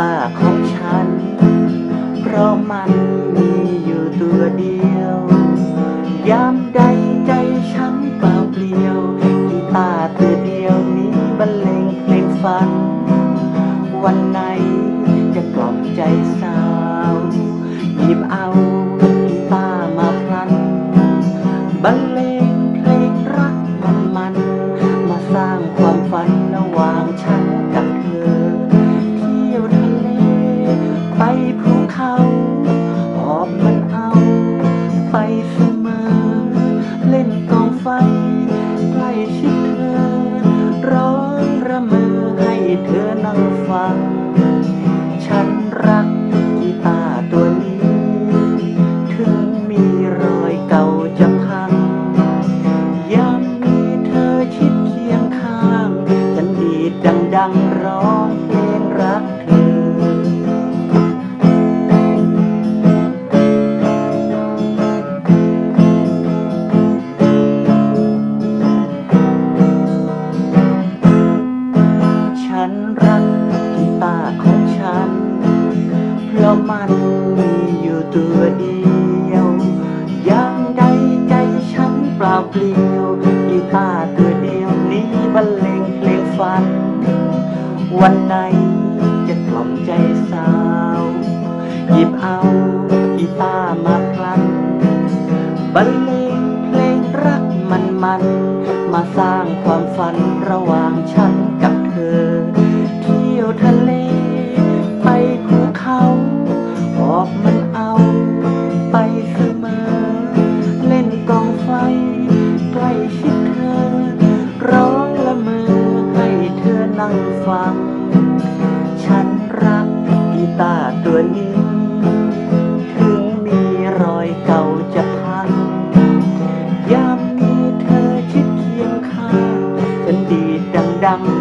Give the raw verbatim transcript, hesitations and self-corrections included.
าร์ของฉันเพราะมันมีอยู่ตัวเดียวยามใดใจฉันเปล่าเปลี่ยวกีตาร์ตัวเดียวนี้บรรเลงเพลงฝันวันไหนจะกล่อมใจสาวหยิบเอากีตาร์มาพลันบรรเลงเพลงรักมันมันมาสร้างความฝันระหว่างฉันกับเธอเที่ยวทะเลไปภูเขาหอบมันเอาไปเสมอเล่นกองไฟใกล้ชิดเธอร้องระเมอให้เธอนั่งฟังฉันรักกีตาร์ตัวนี้ถึงมีรอยเก่าจะพังยังมีเธอชิดเคียงข้างฉันดีดดังๆร้องเพลงรักเธอฉันรักกีตาร์ของฉันเพราะมันมีอยู่ตัวเดียวยามใดใจฉันเปล่าเปลี่ยวกีตาร์ตัวเดียวนี้บรรเลงเพลงฝันวันไหนจะกล่อมใจสาวหยิบเอากีตาร์มาพลันบรรเลงเพลงรักมันมันมาสร้างความฝันระหว่างฉันกับเธอเที่ยวทะเลไปภูเขาหอบมันเอาไปเสมอเล่นกองไฟใกล้ชิดเธอร้องละเมอให้เธอนั่งฟังฉันรักกีตาร์ตัวนี้ถึงมีรอยเก่าจะพังยามมีเธอชิดเคียงข้างฉันดีดดังๆ